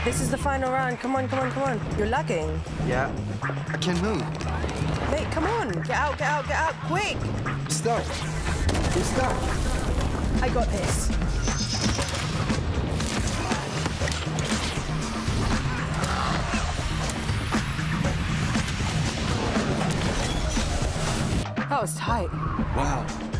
This is the final round. Come on, come on, come on. You're lagging. Yeah. I can't move. Mate, come on. Get out, get out, get out. Quick. I'm stuck. You're stuck. I got this. That was tight. Wow.